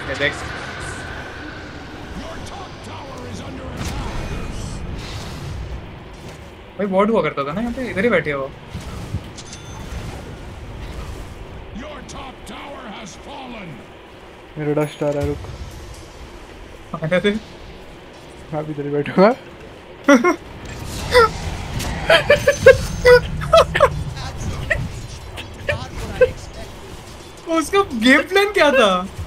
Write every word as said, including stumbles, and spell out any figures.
ये देख भाई वॉर्ड हुआ करता था ना यहाँ पे, इधर ही बैठे हो। मेरा डस्ट आ रहा है, रुक। आया थे मैं भी इधर ही बैठूंगा। उसका गेम प्लान क्या था?